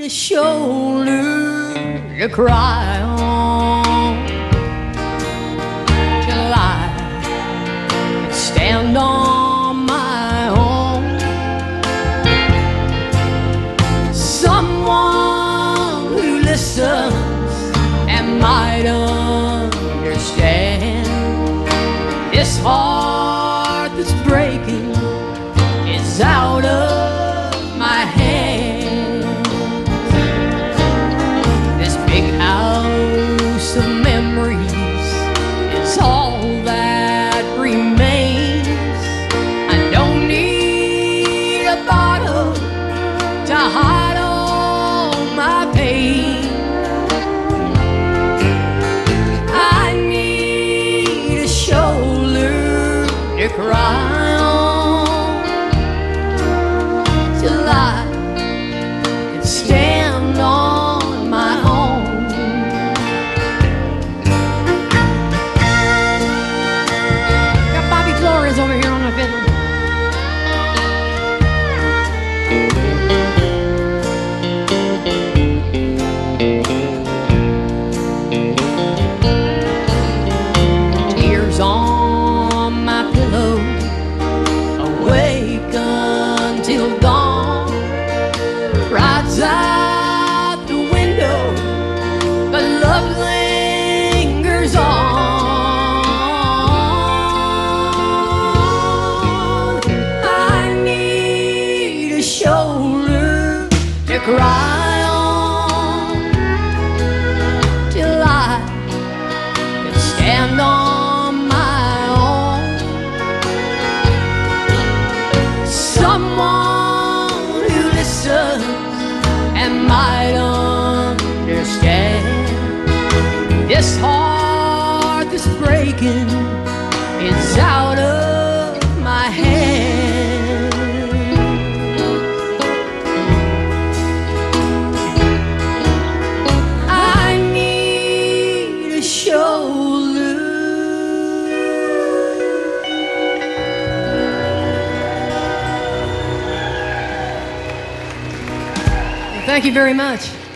a shoulder to cry on till I can stand on my own. Someone who listens and might understand this heart that's breaking is out of my hands. This big house of memories is all that remains. I don't need a bottle to hide all my pain. I need a shoulder to cry on till I can stand on my own. Got Bobby Flores over here on the fiddle. Tears on my pillow, awake until dawn. Rides out the window, but love lingers on. I need a shoulder to cry on till I can stand on my own. Someone who listens and might understand this heart that's breaking is out of my hand. I need a shoulder. Thank you very much.